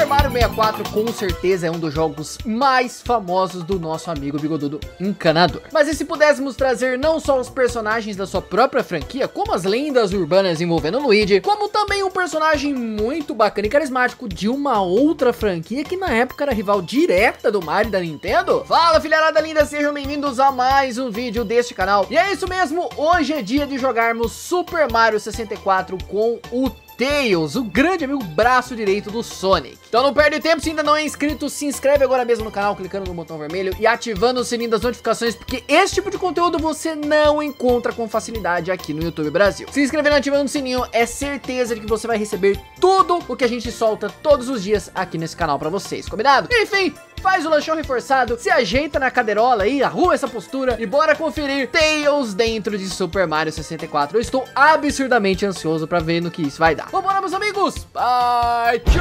Super Mario 64 com certeza é um dos jogos mais famosos do nosso amigo bigodudo encanador. Mas e se pudéssemos trazer não só os personagens da sua própria franquia, como as lendas urbanas envolvendo Luigi, como também um personagem muito bacana e carismático de uma outra franquia que na época era rival direta do Mario da Nintendo? Fala, filharada linda, sejam bem-vindos a mais um vídeo deste canal. E é isso mesmo, hoje é dia de jogarmos Super Mario 64 com o Tails, o grande amigo braço direito do Sonic. Então não perde tempo, se ainda não é inscrito, se inscreve agora mesmo no canal, clicando no botão vermelho e ativando o sininho das notificações, porque esse tipo de conteúdo você não encontra com facilidade aqui no YouTube Brasil. Se inscrevendo e ativando o sininho, é certeza de que você vai receber tudo o que a gente solta todos os dias aqui nesse canal pra vocês, combinado? Enfim, faz o lanchão reforçado, se ajeita na cadeirola aí, arruma essa postura e bora conferir Tails dentro de Super Mario 64. Eu estou absurdamente ansioso pra ver no que isso vai dar. Vambora, meus amigos! Partiu!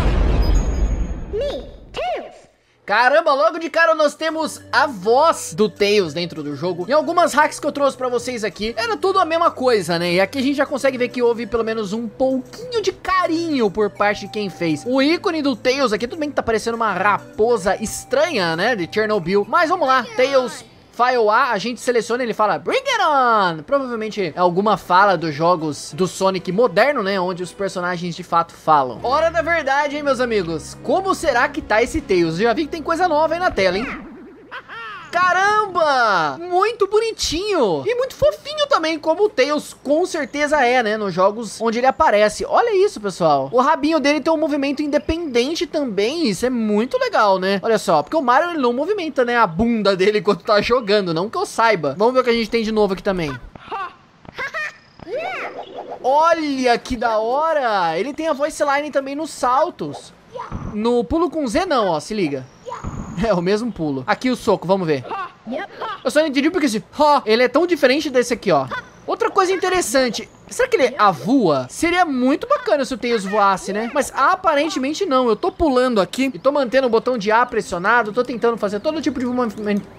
Caramba, logo de cara nós temos a voz do Tails dentro do jogo. Em algumas hacks que eu trouxe pra vocês aqui, era tudo a mesma coisa, né? E aqui a gente já consegue ver que houve pelo menos um pouquinho de carinho por parte de quem fez. O ícone do Tails aqui, tudo bem que tá parecendo uma raposa estranha, né? De Chernobyl. Mas vamos lá, Tails... File A, a gente seleciona e ele fala Bring it on! Provavelmente é alguma fala dos jogos do Sonic moderno, né? Onde os personagens de fato falam. Hora da verdade, hein, meus amigos? Como será que tá esse Tails? Eu já vi que tem coisa nova aí na tela, hein? Caramba! Muito bonitinho! E muito fofinho também, como o Tails com certeza é, né? Nos jogos onde ele aparece. Olha isso, pessoal. O rabinho dele tem um movimento independente também. Isso é muito legal, né? Olha só, porque o Mario ele não movimenta, né? A bunda dele enquanto tá jogando, não que eu saiba. Vamos ver o que a gente tem de novo aqui também. Olha que da hora! Ele tem a voice line também nos saltos. No pulo com Z não, ó, se liga. É o mesmo pulo. Aqui o soco, vamos ver. Eu só não entendi porque esse ele é tão diferente desse aqui, ó. Outra coisa interessante, será que ele voa? Seria muito bacana se o Tails voasse, né? Mas aparentemente não. Eu tô pulando aqui e tô mantendo o botão de A pressionado. Tô tentando fazer todo tipo de movimento.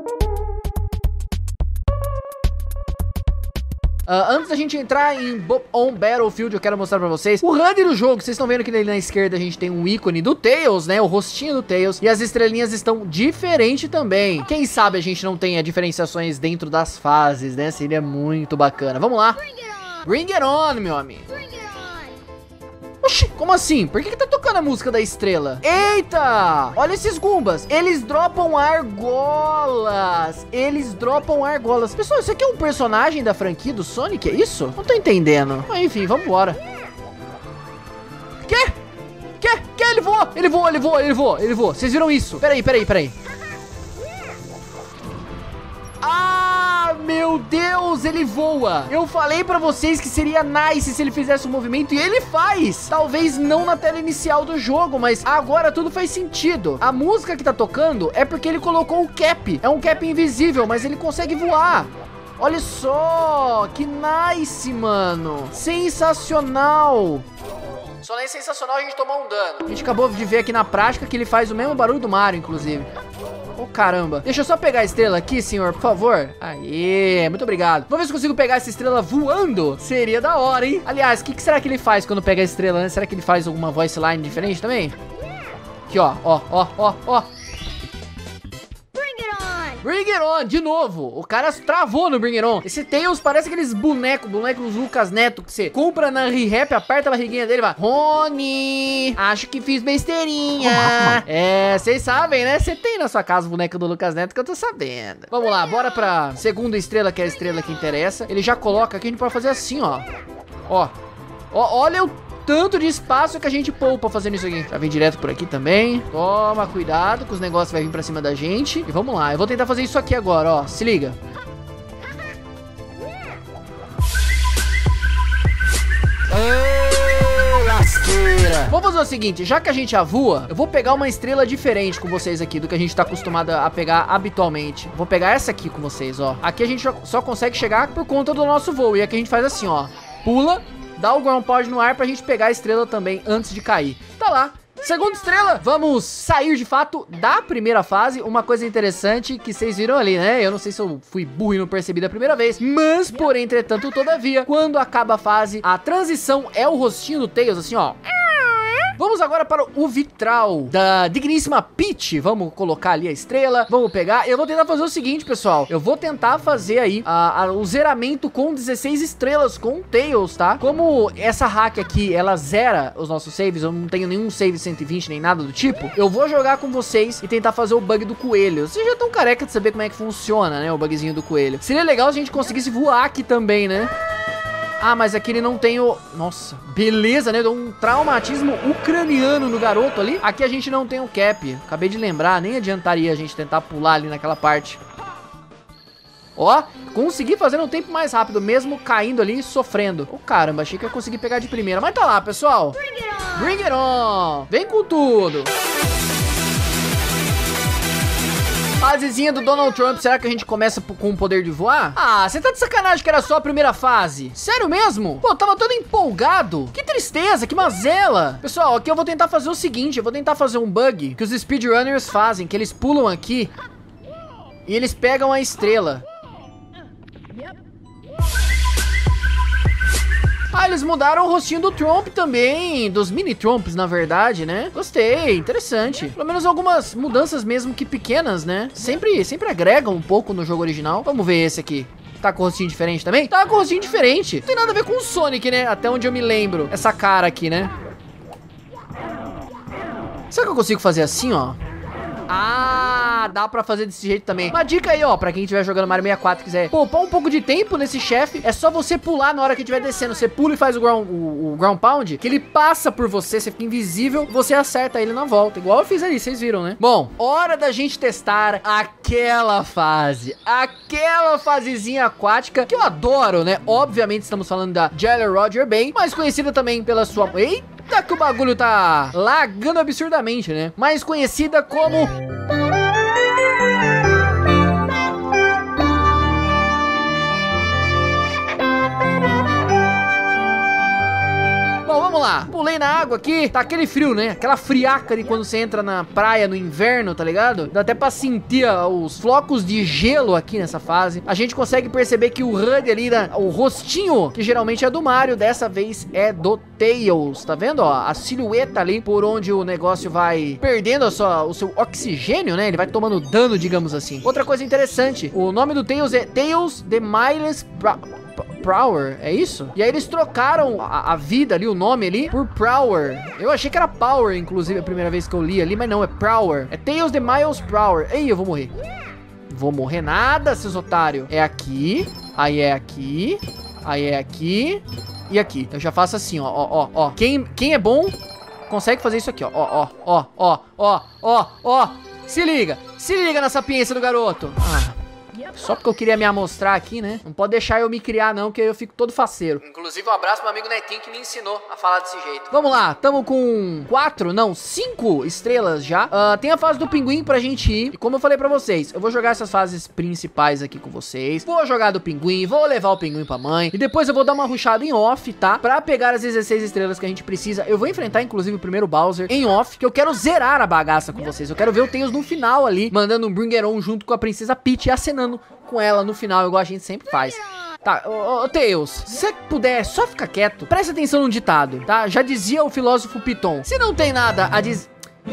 Antes da gente entrar em On Battlefield, eu quero mostrar pra vocês o HUD do jogo. Vocês estão vendo que ali na esquerda a gente tem um ícone do Tails, né? O rostinho do Tails. E as estrelinhas estão diferentes também. Quem sabe a gente não tenha diferenciações dentro das fases, né? Seria muito bacana. Vamos lá. Bring it on, meu amigo. Oxi, como assim? Por que tá tocando a música da estrela? Eita! Olha esses Goombas. Eles dropam argolas. Eles dropam argolas. Pessoal, isso aqui é um personagem da franquia do Sonic? É isso? Não tô entendendo. Mas enfim, vambora. Quê? Ele voou! Ele voou. Vocês viram isso? Peraí. Ah, meu Deus, ele voa. Eu falei pra vocês que seria nice se ele fizesse um movimento e ele faz. Talvez não na tela inicial do jogo, mas agora tudo faz sentido. A música que tá tocando é porque ele colocou o cap. É um cap invisível, mas ele consegue voar. Olha só, que nice, mano. Sensacional. Só nem sensacional a gente tomar um dano. A gente acabou de ver aqui na prática que ele faz o mesmo barulho do Mario, inclusive. Oh, caramba. Deixa eu só pegar a estrela aqui, senhor, por favor. Aê, muito obrigado. Vamos ver se consigo pegar essa estrela voando. Seria da hora, hein? Aliás, o que será que ele faz quando pega a estrela, né? Será que ele faz alguma voice line diferente também? Aqui, ó. Bring it on, de novo. O cara travou no Bring it on. Esse Tails parece aqueles bonecos Lucas Neto que você compra na ReHap, aperta a barriguinha dele e vai: Rony, acho que fiz besteirinha. Vocês sabem, né? Você tem na sua casa o boneco do Lucas Neto que eu tô sabendo. Vamos lá, bora pra segunda estrela, que é a estrela que interessa. Ele já coloca aqui, a gente pode fazer assim, ó. Olha o tanto de espaço que a gente poupa fazendo isso aqui. Já vem direto por aqui também. Toma cuidado que os negócios vão vir pra cima da gente. E vamos lá, eu vou tentar fazer isso aqui agora, ó. Se liga. Lasqueira. Vamos fazer o seguinte, já que a gente voa, eu vou pegar uma estrela diferente com vocês aqui do que a gente tá acostumado a pegar habitualmente. Vou pegar essa aqui com vocês, ó. Aqui a gente só consegue chegar por conta do nosso voo. E aqui a gente faz assim, ó. Pula, dá o ground pound no ar pra gente pegar a estrela também antes de cair. Tá lá. Segunda estrela, vamos sair de fato da primeira fase. Uma coisa interessante que vocês viram ali, né? Eu não sei se eu fui burro e não percebi da primeira vez, mas, porém, entretanto, todavia, quando acaba a fase, a transição é o rostinho do Tails, assim, ó. Vamos agora para o vitral da digníssima Peach. Vamos colocar ali a estrela. Vamos pegar. Eu vou tentar fazer o seguinte, pessoal. Eu vou tentar fazer aí o zeramento com 16 estrelas com o Tails, tá? Como essa hack aqui, ela zera os nossos saves. Eu não tenho nenhum save 120 nem nada do tipo. Eu vou jogar com vocês e tentar fazer o bug do coelho. Vocês já estão careca de saber como é que funciona, né? O bugzinho do coelho. Seria legal se a gente conseguisse voar aqui também, né? Ah, mas aqui ele não tem o... Nossa, beleza, né? Deu um traumatismo ucraniano no garoto ali. Aqui a gente não tem o cap. Acabei de lembrar, nem adiantaria a gente tentar pular ali naquela parte. Ó, consegui fazer no tempo mais rápido, mesmo caindo ali e sofrendo. Oh, caramba, achei que eu ia conseguir pegar de primeira. Mas tá lá, pessoal. Bring it on. Vem com tudo. Fasezinha do Donald Trump, será que a gente começa com o poder de voar? Ah, você tá de sacanagem que era só a primeira fase? Sério mesmo? Pô, tava todo empolgado. Que tristeza, que mazela. Pessoal, aqui eu vou tentar fazer o seguinte, eu vou tentar fazer um bug que os speedrunners fazem, que eles pulam aqui e eles pegam a estrela. Ah, eles mudaram o rostinho do Trump também, dos mini Trumps, na verdade, né? Gostei, interessante. Pelo menos algumas mudanças mesmo que pequenas, né? Sempre agregam um pouco no jogo original. Vamos ver esse aqui. Tá com o rostinho diferente também? Tá com o rostinho diferente. Não tem nada a ver com o Sonic, né? Até onde eu me lembro. Essa cara aqui, né? Será que eu consigo fazer assim, ó? Ah, dá pra fazer desse jeito também. Uma dica aí, ó, pra quem estiver jogando Mario 64 e quiser poupar um pouco de tempo nesse chefe, é só você pular na hora que estiver descendo. Você pula e faz o ground pound, que ele passa por você, você fica invisível, você acerta ele na volta. Igual eu fiz ali, vocês viram, né? Bom, hora da gente testar aquela fase. Aquela fasezinha aquática que eu adoro, né? Obviamente estamos falando da Jelly Roger Bay, mais conhecida também pela sua... Eita, que o bagulho tá lagando absurdamente, né? Mais conhecida como... Bom, vamos lá. Pulei na água aqui. Tá aquele frio, né? Aquela friaca de quando você entra na praia no inverno, tá ligado? Dá até pra sentir os flocos de gelo aqui nessa fase. A gente consegue perceber que o HUD ali, o rostinho, que geralmente é do Mario, dessa vez é do Tails. Tá vendo, ó? A silhueta ali por onde o negócio vai perdendo o seu oxigênio, né? Ele vai tomando dano, digamos assim. Outra coisa interessante, o nome do Tails é Tails the Mindless Prower, é isso? E aí eles trocaram a vida ali, o nome ali, por Prower. Eu achei que era Power, inclusive, a primeira vez que eu li ali, mas não, é Prower. É Tails the Miles Prower. Ei, eu vou morrer. Vou morrer nada, seus otários. É aqui, aí é aqui, aí é aqui e aqui. Eu já faço assim, ó. Quem é bom consegue fazer isso aqui, ó. Se liga na sapiência do garoto. Só porque eu queria me amostrar aqui, né? Não pode deixar eu me criar, não, que aí eu fico todo faceiro. Inclusive, um abraço pro meu amigo Netinho, que me ensinou a falar desse jeito. Vamos lá, tamo com 5 estrelas já. Tem a fase do pinguim pra gente ir. E como eu falei pra vocês, eu vou jogar essas fases principais aqui com vocês. Vou jogar do pinguim, vou levar o pinguim pra mãe. E depois eu vou dar uma rushada em off, tá? Pra pegar as 16 estrelas que a gente precisa. Eu vou enfrentar, inclusive, o primeiro Bowser em off, que eu quero zerar a bagaça com vocês. Eu quero ver o Tails no final ali, mandando um Bring It On junto com a Princesa Peach e acenando com ela no final, igual a gente sempre faz. Tá, ô Tails, se você puder, só fica quieto. Presta atenção no ditado, tá? Já dizia o filósofo Piton: se não tem nada a dizer...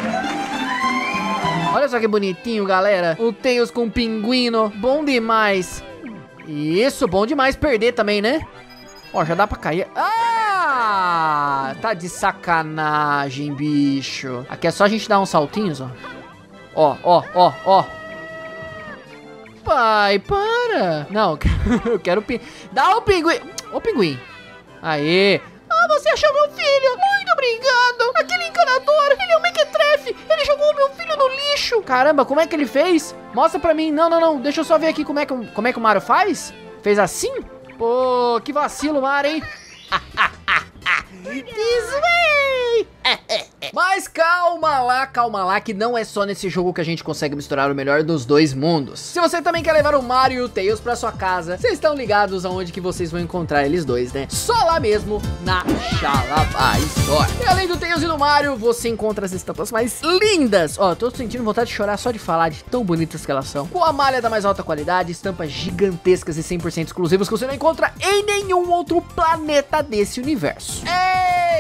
Olha só que bonitinho, galera. O Tails com o pinguino, bom demais. Isso, bom demais perder também, né? Ó, já dá pra cair. Ah, tá de sacanagem, bicho. Aqui é só a gente dar uns saltinhos, ó. Ó. Pai, para. Não, eu quero dá o pinguim. Ô, pinguim. Aê. Ah, você achou meu filho. Muito obrigado. Aquele encanador, ele é um mequetrefe. Ele jogou meu filho no lixo. Caramba, como é que ele fez? Mostra pra mim. Não. Deixa eu só ver aqui como é que o Mario faz. Fez assim? Pô, que vacilo, Mario, hein? Desvei! Mas calma lá, que não é só nesse jogo que a gente consegue misturar o melhor dos dois mundos. Se você também quer levar o Mario e o Tails pra sua casa, vocês estão ligados aonde que vocês vão encontrar eles dois, né? Só lá mesmo, na Xalabá Store. E além do Tails e do Mario, você encontra as estampas mais lindas. Ó, tô sentindo vontade de chorar só de falar de tão bonitas que elas são. Com a malha da mais alta qualidade, estampas gigantescas e 100% exclusivas que você não encontra em nenhum outro planeta desse universo.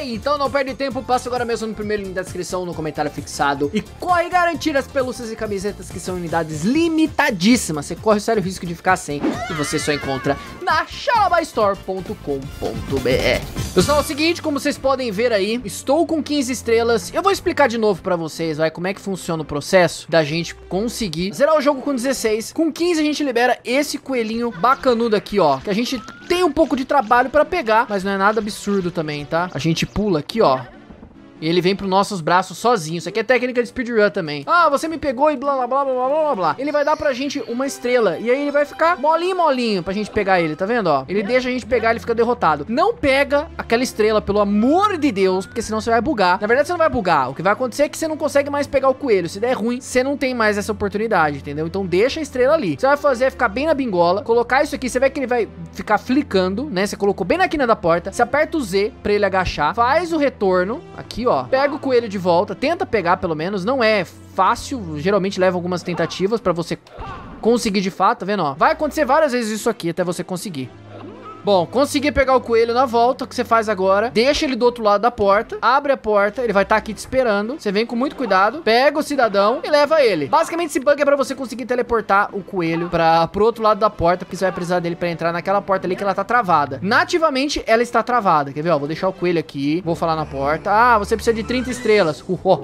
aí, então não perde tempo, passa agora mesmo no primeiro link da descrição, no comentário fixado e corre garantir as pelúcias e camisetas que são unidades limitadíssimas. Você corre o sério risco de ficar sem e você só encontra na xalabastore.com.br. Pessoal, é o seguinte, como vocês podem ver aí, estou com 15 estrelas. Eu vou explicar de novo pra vocês, vai, como é que funciona o processo da gente conseguir zerar o jogo com 16. Com 15 a gente libera esse coelhinho bacanudo aqui, ó, que a gente tem um pouco de trabalho pra pegar, mas não é nada absurdo também, tá? A gente pula aqui, ó, e ele vem pros nossos braços sozinho. Isso aqui é técnica de speedrun também. Ah, você me pegou e blá blá blá blá blá blá blá. Ele vai dar pra gente uma estrela. E aí ele vai ficar molinho, molinho pra gente pegar ele, tá vendo, ó? Ele deixa a gente pegar, ele fica derrotado. Não pega aquela estrela, pelo amor de Deus, porque senão você vai bugar. Na verdade, você não vai bugar. O que vai acontecer é que você não consegue mais pegar o coelho. Se der ruim, você não tem mais essa oportunidade, entendeu? Então deixa a estrela ali. O que você vai fazer é ficar bem na bingola, colocar isso aqui. Você vê que ele vai ficar flicando, né? Você colocou bem na quina da porta. Você aperta o Z pra ele agachar. Faz o retorno, aqui, ó. Pega o coelho de volta, tenta pegar pelo menos, não é fácil, geralmente leva algumas tentativas pra você conseguir de fato, tá vendo, ó? Vai acontecer várias vezes isso aqui até você conseguir. Bom, consegui pegar o coelho na volta, o que você faz agora? Deixa ele do outro lado da porta, abre a porta, ele vai estar aqui te esperando. Você vem com muito cuidado, pega o cidadão e leva ele. Basicamente, esse bug é pra você conseguir teleportar o coelho pro outro lado da porta, porque você vai precisar dele pra entrar naquela porta ali que ela tá travada. Nativamente, ela está travada. Quer ver, ó? Vou deixar o coelho aqui, vou falar na porta. Ah, você precisa de 30 estrelas.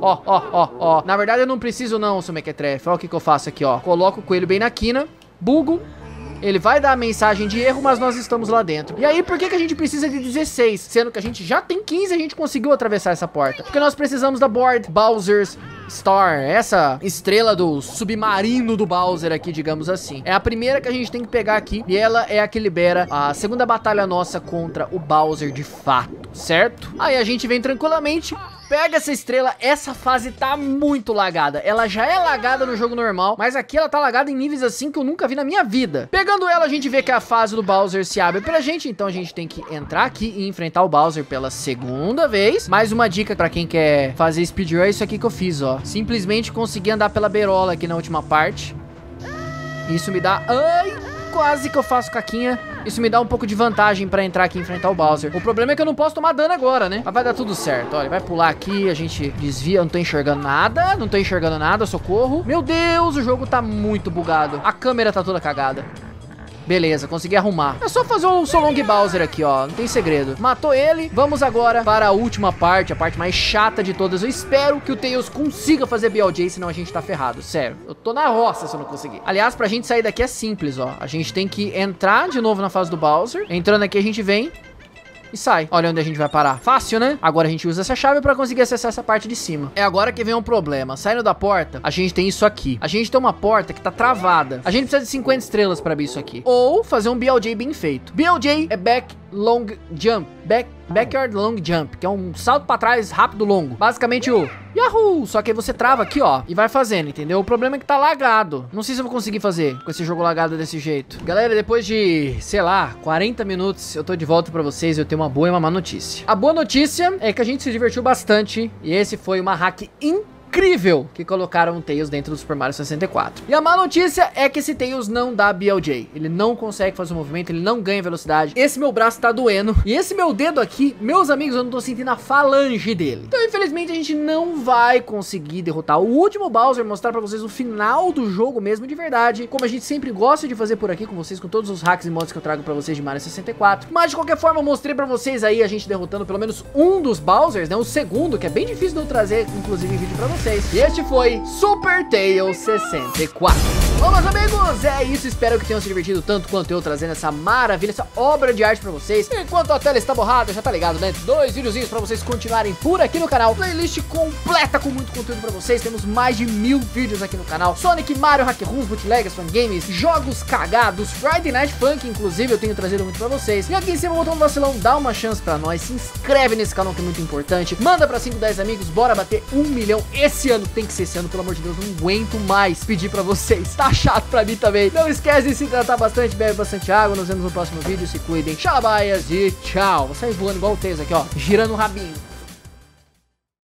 Na verdade, eu não preciso não, seu mequetrefe. Olha o que eu faço aqui, ó. Coloco o coelho bem na quina, bugo. Ele vai dar a mensagem de erro, mas nós estamos lá dentro. E aí, por que a gente precisa de 16? Sendo que a gente já tem 15 e a gente conseguiu atravessar essa porta. Porque nós precisamos da Board Bowser's Star, essa estrela do submarino do Bowser aqui, digamos assim. É a primeira que a gente tem que pegar aqui. E ela é a que libera a segunda batalha nossa contra o Bowser de fato, certo? Aí a gente vem tranquilamente, pega essa estrela. Essa fase tá muito lagada. Ela já é lagada no jogo normal, mas aqui ela tá lagada em níveis assim que eu nunca vi na minha vida. Pegando ela, a gente vê que a fase do Bowser se abre pra gente. Então a gente tem que entrar aqui e enfrentar o Bowser pela segunda vez. Mais uma dica pra quem quer fazer speedrun, é isso aqui que eu fiz, ó. Simplesmente consegui andar pela beirola aqui na última parte. Isso me dá... Ai, quase que eu faço caquinha. Isso me dá um pouco de vantagem pra entrar aqui e enfrentar o Bowser. O problema é que eu não posso tomar dano agora, né? Mas vai dar tudo certo. Olha, vai pular aqui, a gente desvia. Eu não tô enxergando nada. Não tô enxergando nada, socorro. Meu Deus, o jogo tá muito bugado. A câmera tá toda cagada. Beleza, consegui arrumar. É só fazer o Solong Bowser aqui, ó. Não tem segredo. Matou ele. Vamos agora para a última parte, a parte mais chata de todas. Eu espero que o Tails consiga fazer BLJ, senão a gente tá ferrado. Sério, eu tô na roça se eu não conseguir. Aliás, pra gente sair daqui é simples, ó. A gente tem que entrar de novo na fase do Bowser. Entrando aqui, a gente vem e sai. Olha onde a gente vai parar. Fácil, né? Agora a gente usa essa chave pra conseguir acessar essa parte de cima. É agora que vem um problema. Saindo da porta, a gente tem isso aqui. A gente tem uma porta que tá travada. A gente precisa de 50 estrelas pra abrir isso aqui. Ou fazer um BLJ bem feito. BLJ é Back Long Jump. Backyard Long Jump, que é um salto pra trás rápido longo. Basicamente o Yahoo! Só que aí você trava aqui, ó, e vai fazendo, entendeu? O problema é que tá lagado. Não sei se eu vou conseguir fazer com esse jogo lagado desse jeito. Galera, depois de, sei lá, 40 minutos, eu tô de volta pra vocês e eu tenho uma boa e uma má notícia. A boa notícia é que a gente se divertiu bastante e esse foi uma hack incrível que colocaram o Tails dentro do Super Mario 64. E a má notícia é que esse Tails não dá BLJ. Ele não consegue fazer o movimento, ele não ganha velocidade. Esse meu braço tá doendo. E esse meu dedo aqui, meus amigos, eu não tô sentindo a falange dele. Então, infelizmente, a gente não vai conseguir derrotar o último Bowser, mostrar pra vocês o final do jogo mesmo de verdade, como a gente sempre gosta de fazer por aqui com vocês, com todos os hacks e mods que eu trago pra vocês de Mario 64. Mas, de qualquer forma, eu mostrei pra vocês aí a gente derrotando pelo menos um dos Bowsers, né? O segundo, que é bem difícil de eu trazer, inclusive, em vídeo pra vocês. E este foi Super Tails 64. Bom, meus amigos, é isso. Espero que tenham se divertido tanto quanto eu trazendo essa maravilha, essa obra de arte pra vocês. Enquanto a tela está borrada, já tá ligado, né? 2 videozinhos pra vocês continuarem por aqui no canal. Playlist completa com muito conteúdo pra vocês. Temos mais de 1000 vídeos aqui no canal. Sonic, Mario, Hack Rooms, Bootleggers, Fangames, jogos cagados, Friday Night Funk, inclusive, eu tenho trazido muito pra vocês. E aqui em cima, o botão do vacilão, dá uma chance pra nós. Se inscreve nesse canal que é muito importante. Manda pra 5, 10 amigos. Bora bater 1 milhão esse ano. Tem que ser esse ano, pelo amor de Deus. Não aguento mais pedir pra vocês. Tá chato pra mim também. Não esquece de se hidratar bastante, bebe bastante água. Nos vemos no próximo vídeo. Se cuidem. Xalabaias e tchau. Vou sair voando igual o Tails aqui, ó. Girando o rabinho.